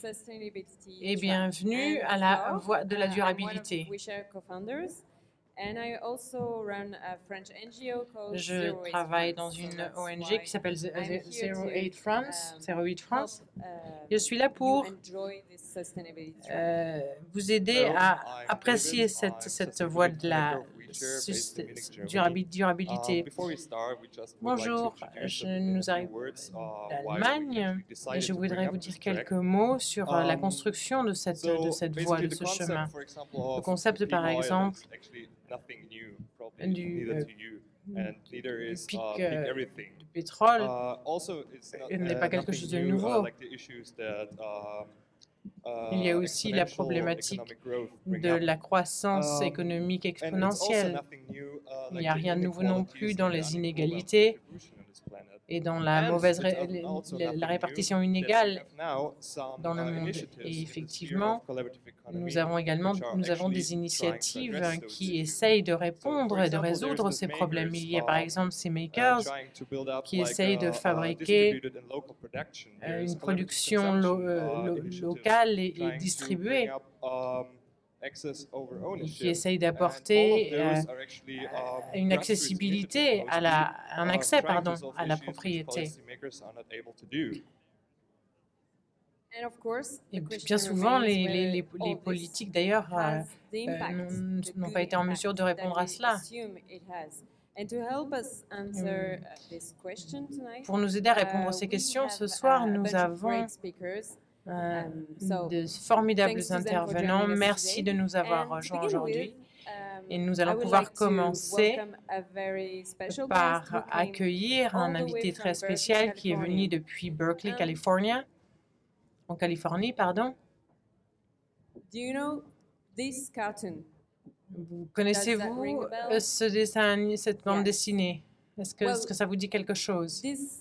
et bienvenue à la voie de la durabilité. Je travaille dans une ONG qui s'appelle 08 France. Je suis là pour vous aider à apprécier cette voie de la durabilité. Bonjour, nous arrivons d'Allemagne et je voudrais vous dire quelques mots sur la construction de cette voie, de ce chemin. Le concept, par exemple, du pic du pétrole n'est pas quelque chose de nouveau. Il y a aussi la problématique de la croissance économique exponentielle. Il n'y a rien de nouveau non plus dans les inégalités et dans la la répartition inégale dans le monde. Et effectivement, nous avons des initiatives qui essayent de répondre et de résoudre ces problèmes. Il y a par exemple ces makers qui essayent de fabriquer une production locale et distribuée, et qui essayent d'apporter une accessibilité un accès à la propriété. Et bien souvent, les politiques, d'ailleurs, n'ont pas été en mesure de répondre à cela. Pour nous aider à répondre à ces questions, ce soir, nous avons de formidables intervenants. Merci de nous avoir rejoints aujourd'hui. Et nous allons pouvoir commencer par accueillir un invité très spécial qui est venu depuis Berkeley, en Californie, pardon. Connaissez-vous ce dessin, cette bande dessinée? Est-ce que ça vous dit quelque chose?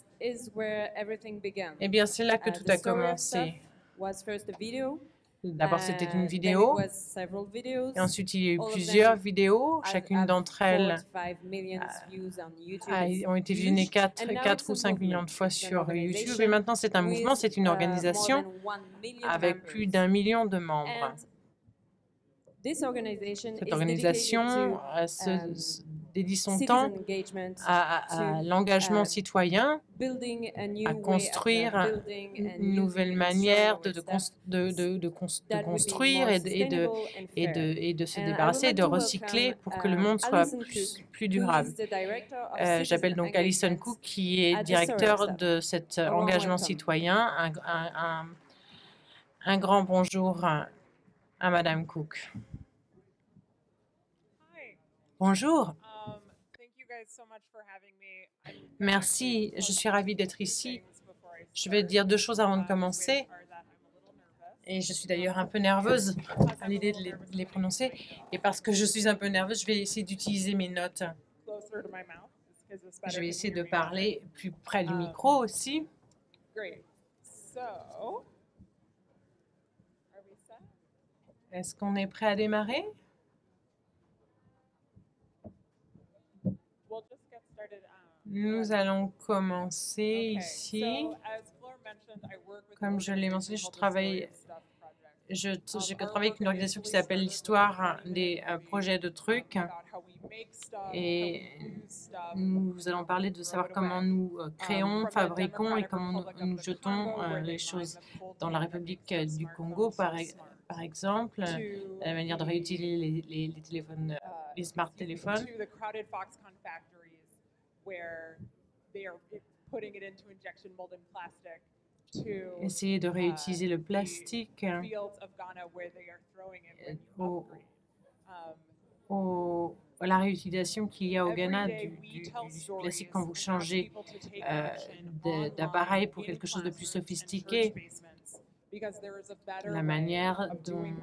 Eh bien, c'est là que tout a commencé. D'abord, c'était une vidéo, et ensuite, il y a eu plusieurs vidéos. Chacune d'entre elles ont été visionnées 4 ou 5 millions de fois sur YouTube. Et maintenant, c'est un mouvement, c'est une organisation avec plus d'1 million de membres. Cette organisation dédie son temps à l'engagement citoyen, à construire une nouvelle manière de construire et de se débarrasser et de recycler pour que le monde soit plus durable. J'appelle donc Alison Cook, qui est directeur de cet engagement citoyen. Un grand bonjour à Madame Cook. Bonjour. Merci, je suis ravie d'être ici. Je vais dire 2 choses avant de commencer. Et je suis d'ailleurs un peu nerveuse à l'idée de les prononcer. Et parce que je suis un peu nerveuse, je vais essayer d'utiliser mes notes. Je vais essayer de parler plus près du micro aussi. Est-ce qu'on est prêt à démarrer? Nous allons commencer ici. Comme je l'ai mentionné, je travaille avec une organisation qui s'appelle l'Histoire des projets de trucs. Et nous allons parler de savoir comment nous créons, fabriquons et comment nous jetons les choses dans la République du Congo, par exemple, la manière de réutiliser les téléphones, les smart téléphones. Essayer de réutiliser le plastique la réutilisation qu'il y a au Ghana du plastique quand vous changez d'appareil pour quelque chose de plus sophistiqué. La manière dont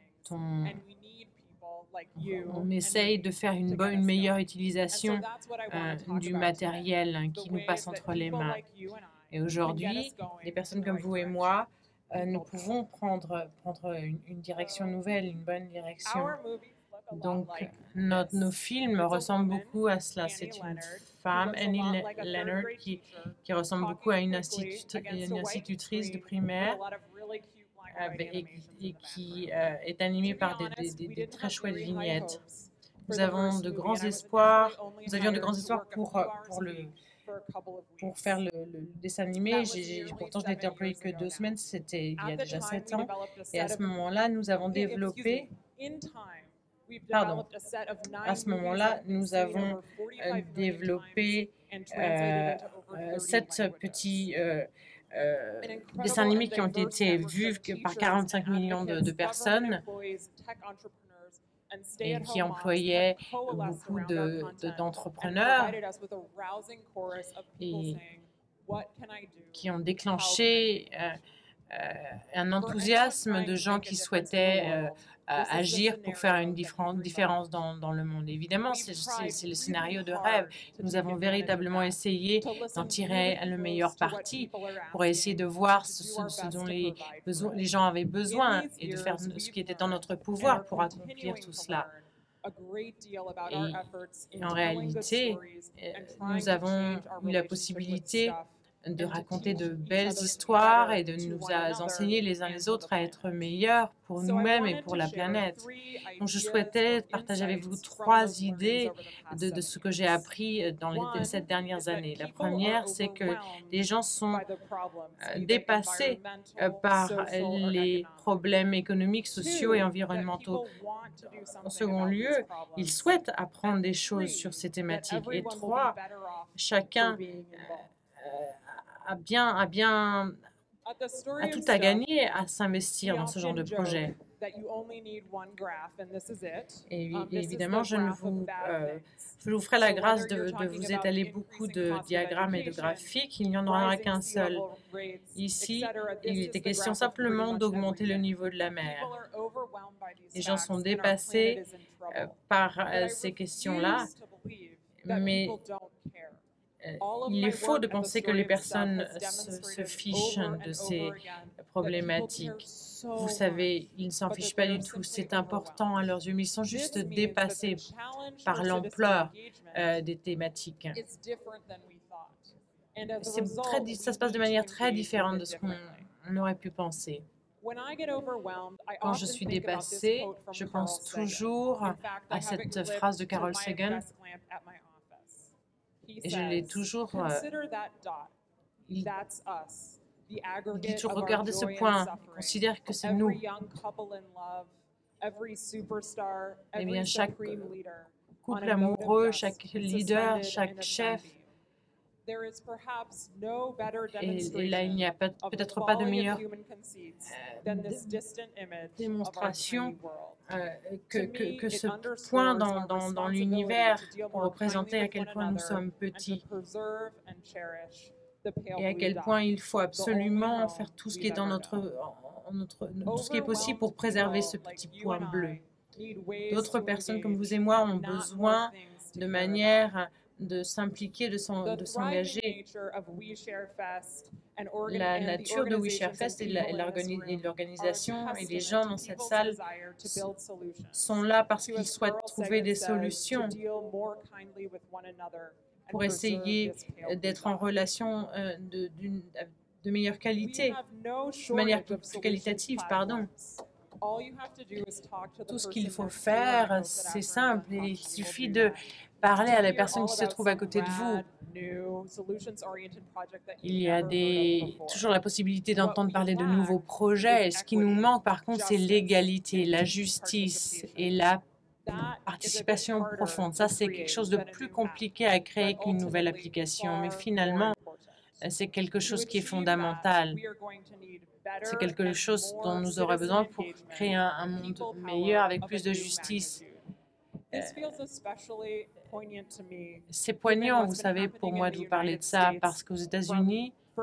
on essaye de faire une meilleure utilisation du matériel qui nous passe entre les mains. Et aujourd'hui, des personnes comme vous et moi, nous pouvons prendre une direction nouvelle, une bonne direction. Donc, nos films ressemblent beaucoup à cela. C'est une femme, Annie Leonard, qui ressemble beaucoup à une institutrice de primaire. et qui est animé par des très chouettes vignettes. Nous avions de grands espoirs pour faire le dessin animé. Pourtant, je n'ai été employée que 2 semaines, c'était il y a déjà 7 ans. Et à ce moment-là, nous avons développé, à ce moment-là, nous avons développé 7 petits dessins animés qui ont été vus par 45 millions de personnes et qui employaient beaucoup d'entrepreneurs et qui ont déclenché un enthousiasme de gens qui souhaitaient agir pour faire une différence dans le monde. Évidemment, c'est le scénario de rêve. Nous avons véritablement essayé d'en tirer le meilleur parti pour essayer de voir ce dont les gens avaient besoin et de faire ce qui était en notre pouvoir pour accomplir tout cela. Et en réalité, nous avons eu la possibilité de raconter de belles histoires et de nous enseigner les uns les autres à être meilleurs pour nous-mêmes et pour la planète. Donc, je souhaitais partager avec vous 3 idées de ce que j'ai appris dans les 7 dernières années. La première, c'est que les gens sont dépassés par les problèmes économiques, sociaux et environnementaux. En second lieu, ils souhaitent apprendre des choses sur ces thématiques. Et 3, chacun a tout à gagner à s'investir dans ce genre de projet. Et évidemment, je vous ferai la grâce de vous étaler beaucoup de diagrammes et de graphiques. Il n'y en aura qu'un seul. Ici, il était question simplement d'augmenter le niveau de la mer. Les gens sont dépassés par ces questions-là, mais il est faux de penser que les personnes se fichent de ces problématiques. Vous savez, ils ne s'en fichent pas du tout. C'est important à leurs yeux, mais ils sont juste dépassés par l'ampleur des thématiques. Ça se passe de manière très différente de ce qu'on aurait pu penser. Quand je suis dépassée, je pense toujours à cette phrase de Carl Sagan. Et je l'ai toujours il dit toujours, regardez ce point, considère que c'est nous. Eh bien, chaque couple amoureux, chaque leader, chaque chef, et là, il n'y a peut-être pas de meilleure démonstration que ce point dans l'univers pour représenter à quel point nous sommes petits et à quel point il faut absolument faire tout ce qui est tout ce qui est possible pour préserver ce petit point bleu. D'autres personnes comme vous et moi ont besoin de manière de s'impliquer, de s'engager. La nature de We Share Fest et l'organisation et les gens dans cette salle sont là parce qu'ils souhaitent trouver des solutions pour essayer d'être en relation de meilleure qualité, de manière plus qualitative, pardon. Tout ce qu'il faut faire, c'est simple. Il suffit de parler à la personne qui se trouve à côté de vous. Il y a toujours la possibilité d'entendre parler de nouveaux projets. Et ce qui nous manque, par contre, c'est l'égalité, la justice et la participation profonde. Ça, c'est quelque chose de plus compliqué à créer qu'une nouvelle application. Mais finalement, c'est quelque chose qui est fondamental. C'est quelque chose dont nous aurons besoin pour créer un monde meilleur avec plus de justice. C'est poignant, vous savez, pour moi de vous parler de ça, parce qu'aux États-Unis, dans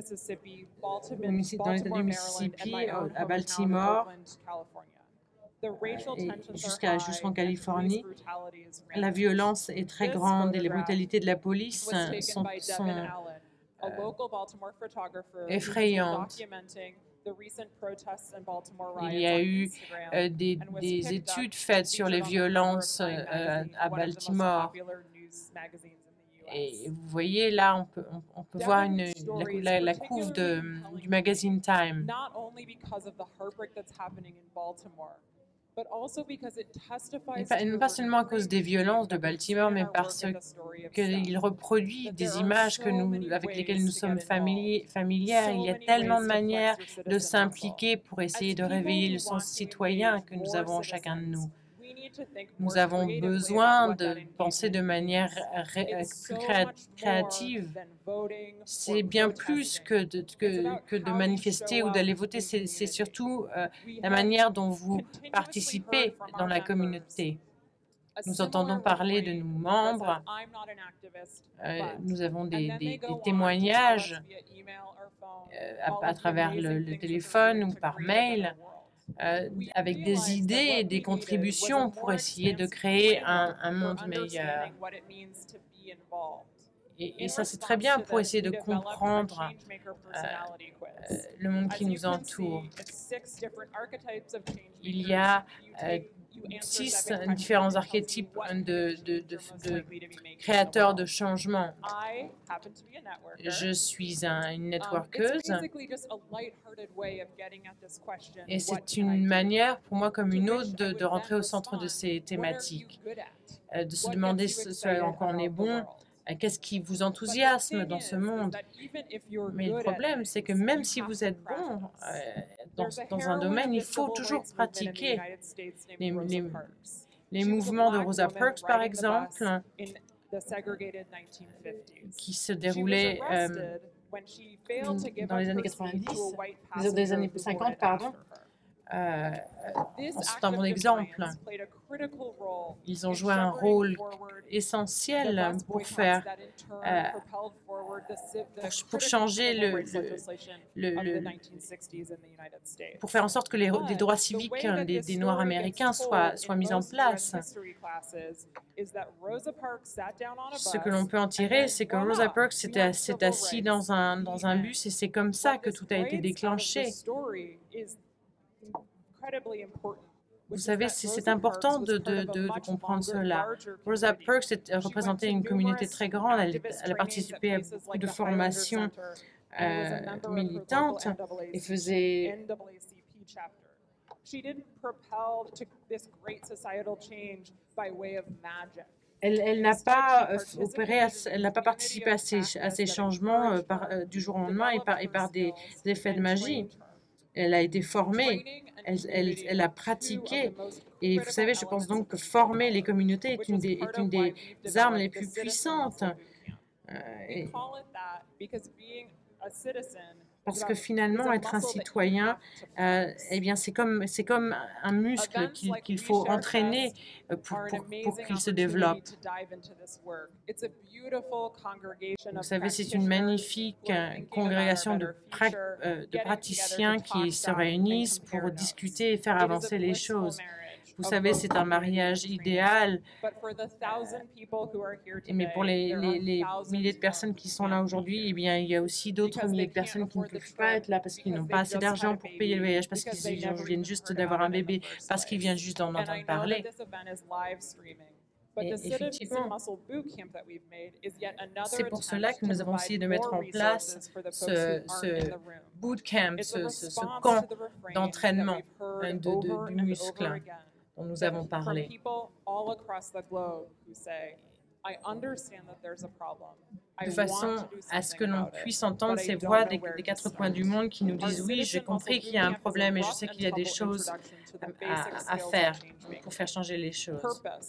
l'État du Mississippi, à Baltimore, et jusqu'en Californie, la violence est très grande et les brutalités de la police sont effrayantes. Il y a eu des études faites sur les violences à Baltimore Et vous voyez, là, on peut voir la couve du magazine Time. Et pas seulement à cause des violences de Baltimore, mais parce qu'il reproduit des images avec lesquelles nous sommes familières. Il y a tellement de manières de s'impliquer pour essayer de réveiller le sens citoyen que nous avons chacun de nous. Nous avons besoin de penser de manière plus créative. C'est bien plus que de manifester ou d'aller voter. C'est surtout la manière dont vous participez dans la communauté. Nous entendons parler de nos membres. Nous avons des témoignages à travers le téléphone ou par mail. Avec des idées et des contributions pour essayer de créer un monde meilleur. Et ça, c'est très bien pour essayer de comprendre le monde qui nous entoure. Il y a 6 différents archétypes de créateurs de changement. Je suis une networkeuse et c'est une manière pour moi comme une autre de rentrer au centre de ces thématiques, de se demander ce en quoi on est bon. Qu'est-ce qui vous enthousiasme dans ce monde? Mais le problème, c'est que même si vous êtes bon dans un domaine, il faut toujours pratiquer. Les mouvements de Rosa Parks, par exemple, qui se déroulaient dans les années 90, des années 50, pardon. C'est un bon exemple. Ils ont joué un rôle essentiel pour changer pour faire en sorte que les droits civiques des Noirs américains soient mis en place. Ce que l'on peut en tirer, c'est que Rosa Parks s'est assis dans un bus et c'est comme ça que tout a été déclenché. Vous savez, c'est important de comprendre cela. Rosa Parks représentait une communauté très grande. Elle a participé à beaucoup de formations militantes et faisait... Elle n'a pas elle n'a pas participé à ces changements du jour au lendemain et par des effets de magie. Elle a été formée, elle a pratiqué. Et vous savez, je pense donc que former les communautés est une des armes les plus puissantes. Parce que finalement, être un citoyen, eh bien, c'est comme un muscle qu'il faut entraîner pour qu'il se développe. Vous savez, c'est une magnifique congrégation de praticiens qui se réunissent pour discuter et faire avancer les choses. Vous savez, c'est un mariage idéal. Mais pour les milliers de personnes qui sont là aujourd'hui, eh bien, il y a aussi d'autres milliers de personnes qui ne peuvent pas être là parce qu'ils n'ont pas assez d'argent pour payer le voyage, parce qu'ils viennent juste d'avoir un bébé, parce qu'ils viennent juste d'en entendre parler. Et effectivement, c'est pour cela que nous avons essayé de mettre en place ce bootcamp, ce camp d'entraînement du muscle dont nous avons parlé. De façon à ce que l'on puisse entendre ces voix des 4 coins du monde qui nous disent « Oui, j'ai compris qu'il y a un problème et je sais qu'il y a des choses à faire pour faire changer les choses. »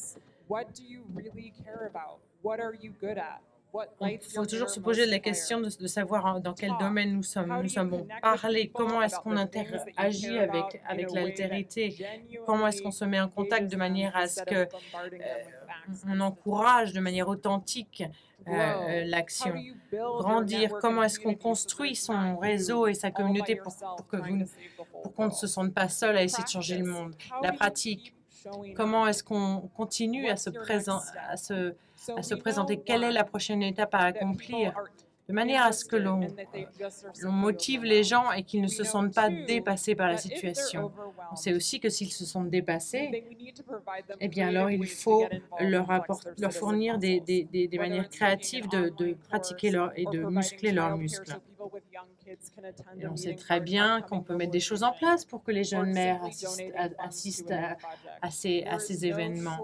Il faut toujours se poser la question de savoir dans quel domaine nous sommes bons. Parler, comment est-ce qu'on interagit avec l'altérité, comment est-ce qu'on se met en contact de manière à ce qu'on encourage de manière authentique l'action. Grandir, comment est-ce qu'on construit son réseau et sa communauté pour qu'on ne se sente pas seul à essayer de changer le monde. La pratique, comment est-ce qu'on continue à se présenter, quelle est la prochaine étape à accomplir. de manière à ce que l'on motive les gens et qu'ils ne se sentent pas dépassés par la situation. On sait aussi que s'ils se sentent dépassés, eh bien alors il faut leur fournir des manières créatives de pratiquer et de muscler leurs muscles. Et on sait très bien qu'on peut mettre des choses en place pour que les jeunes mères assistent à ces événements.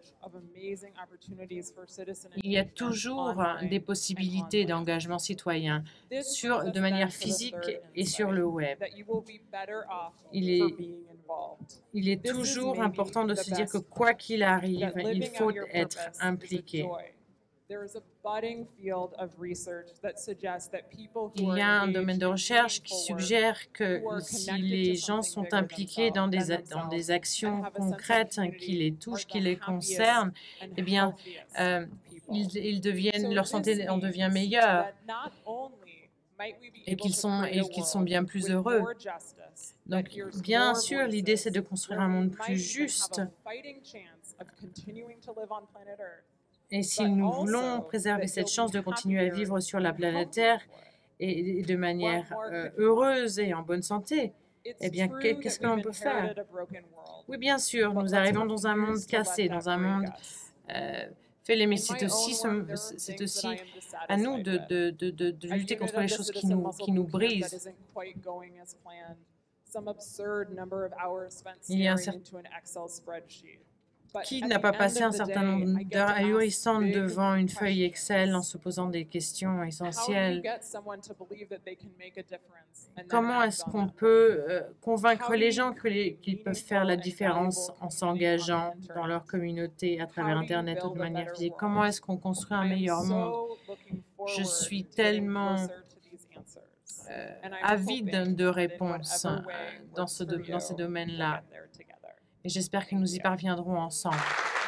Il y a toujours des possibilités d'engagement citoyen de manière physique et sur le web. Il est toujours important de se dire que quoi qu'il arrive, il faut être impliqué. Il y a un domaine de recherche qui suggère que si les gens sont impliqués dans des actions concrètes qui les touchent, qui les concernent, eh bien, leur santé en devient meilleure et qu'ils sont bien plus heureux. Donc, bien sûr, l'idée, c'est de construire un monde plus juste. Et si nous voulons préserver cette chance de continuer à vivre sur la planète Terre et de manière heureuse et en bonne santé, eh bien, qu'est-ce que l'on peut faire? Oui, bien sûr, nous arrivons dans un monde cassé, dans un monde fêlé, mais c'est aussi à nous de lutter contre les choses qui nous brisent. Il y a Qui n'a pas passé un certain nombre d'heures ahurissantes devant une feuille Excel en se posant des questions essentielles? Comment est-ce qu'on peut convaincre les gens qu'ils peuvent faire la différence en s'engageant dans leur communauté à travers Internet ou de manière physique? Comment est-ce qu'on construit un meilleur monde? Je suis tellement avide de réponses dans ces domaines-là. Et j'espère que nous y parviendrons ensemble.